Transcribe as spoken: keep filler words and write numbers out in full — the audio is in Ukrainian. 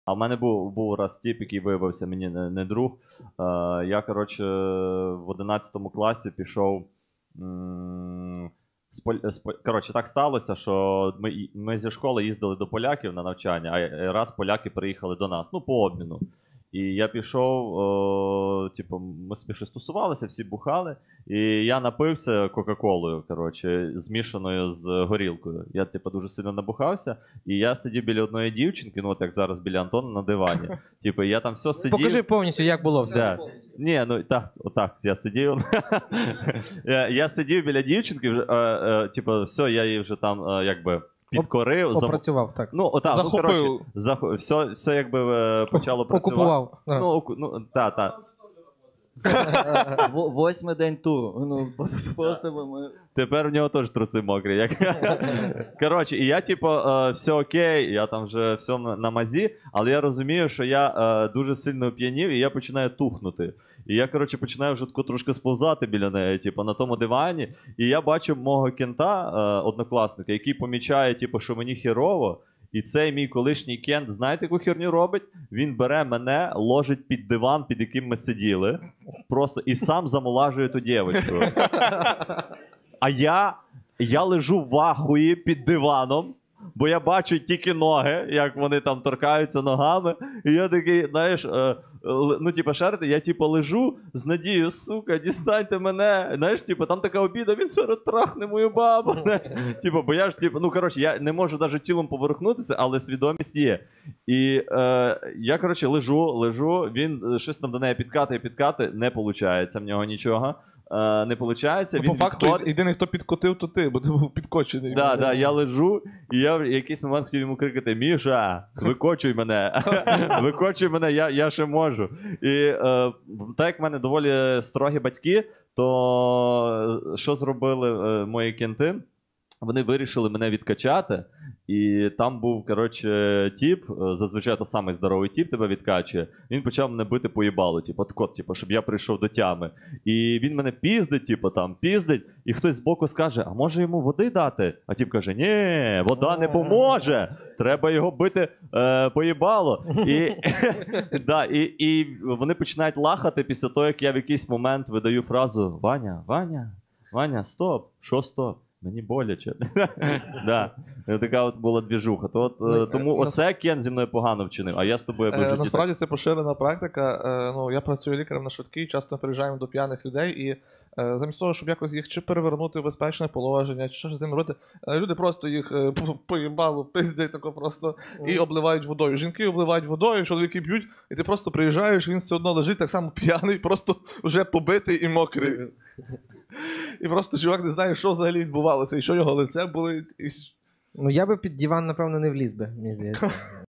А в мене був, був раз тип, який виявився мені не, не друг. Е, я, коротше, в одинадцятому класі пішов. М- з Поль- з Поль- коротше, так сталося, що ми, і- ми зі школи їздили до поляків на навчання, а раз поляки приїхали до нас, ну, по обміну. І я пішов, о, типу, ми собі щось тусувалися, всі бухали, і я напився Кока-Колою, коротше, змішаною з горілкою. Я, типу, дуже сильно набухався, і я сидів біля одної дівчинки, ну, от як зараз біля Антона на дивані. Типу, я там все сидів. Покажи повністю, як було все. Да. Ні, ну так, отак, я сидів. я, я сидів біля дівчинки, вже, е, е, типу, все, я її вже там, е, якби, підкорив. Опрацював, так. Ну, отак, Захопив. ну, коротше, зах... все, все якби е, почало працювати. Окупував. Да. Ну, оку... ну, та, та. Во- Восьмий день туру. Ну, просто ми... Тепер в нього теж труси мокрі. Як... Коротше, і я, типу, е, все окей, я там вже все на, на мазі, але я розумію, що я е, дуже сильно оп'янів, і я починаю тухнути. І я, коротше, починаю вже тако трошки сповзати біля неї, типу, на тому дивані. І я бачу мого кента, е, однокласника, який помічає, типу, що мені хірово. І цей мій колишній кент, знаєте, яку херню робить? Він бере мене, ложить під диван, під яким ми сиділи, просто і сам замолажує ту дівчинку. А я, я лежу в ахуї під диваном, бо я бачу тільки ноги, як вони там торкаються ногами. І я такий, знаєш, е, ну, типу, шарити, я, типу, лежу з надією, сука, дістаньте мене. Знаєш, типу, там така обіда, він все трахне мою бабу. Знаєш, типу, бо я ж, типу, ну, коротше, я не можу навіть тілом поворухнутися, але свідомість є. І е, я, коротше, лежу, лежу, він щось там до неї підкатує, підкатує, не виходить в нього нічого. Uh, не виходить. Ну, по факту, відход... єдиний, хто підкотив, то ти, бо ти був підкочений. Так, да, да, я лежу, і я в якийсь момент хотів йому крикати: Міша, викочуй мене, викочуй мене, я, я ще можу. І е, так як в мене доволі строгі батьки, то що зробили е, мої кенти? Вони вирішили мене відкачати, і там був, коротше, тіп, зазвичай то самий здоровий тіп тебе відкачує, він почав мене бити по їбалу, типу, от, типу, щоб я прийшов до тями. І він мене піздить, типу, там, піздить, і хтось збоку скаже: а може йому води дати? А тіп каже: ні, вода не поможе, треба його бити е, по їбалу. І, да, і, і вони починають лахати після того, як я в якийсь момент видаю фразу: Ваня, Ваня, Ваня, стоп, що стоп? Мені боляче. Да. Така от була двіжуха. То от, ну, тому на... оце Кен зі мною погано вчинив, а я з тобою був житті. Насправді це поширена практика. Ну, я працюю лікарем на швидкій, часто приїжджаємо до п'яних людей, і замість того, щоб якось їх чи перевернути в безпечне положення, чи щось з ними робити, люди просто їх поїбало, пиздять тако просто і обливають водою. Жінки обливають водою, чоловіки б'ють, і ти просто приїжджаєш, він все одно лежить так само п'яний, просто вже побитий і мокрий. І просто чувак не знає, що взагалі відбувалося, і що його лице болить. І... Ну я би під диван, напевно, не вліз би, мені здається.